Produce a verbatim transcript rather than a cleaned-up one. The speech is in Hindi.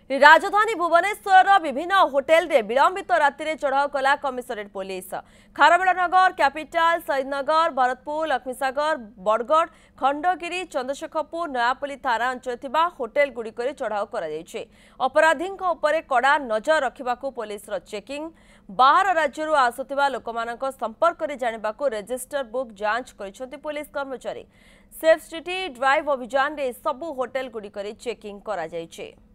राजधानी भुवनेश्वर विभिन्न होटेल रे विलंबित राति रे चढ़ाऊ कला commissionerate police. Kharavela Nagar, Capital, Shahidnagar, Bharatpur, Laxmisagar, Badagada, Khandagiri, Chandrasekharpur, Nayapalli थाना अंचल थिबा होटेल गुड़िक चढ़ाऊ कर अपराधी कड़ा नजर रखा पुलिस चेकिंग। बाहर राज्य आसुवा लोक संपर्क में जानवा रेजिस्टर बुक जांच कर पुलिस कर्मचारी। सेफ सिटी ड्राइव अभियान रे सबु होटेल गुड़िक चेकिंग करा जायछे।